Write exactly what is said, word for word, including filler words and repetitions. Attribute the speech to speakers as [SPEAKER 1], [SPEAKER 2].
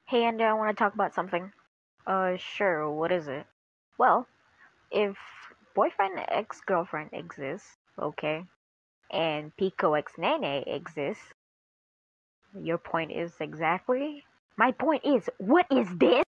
[SPEAKER 1] Hey, Andy, I want to talk about something. Uh, sure, what is it? Well, if boyfriend ex girlfriend exists, okay, and Pico ex Nene exists, your point is exactly? My point is, what is this?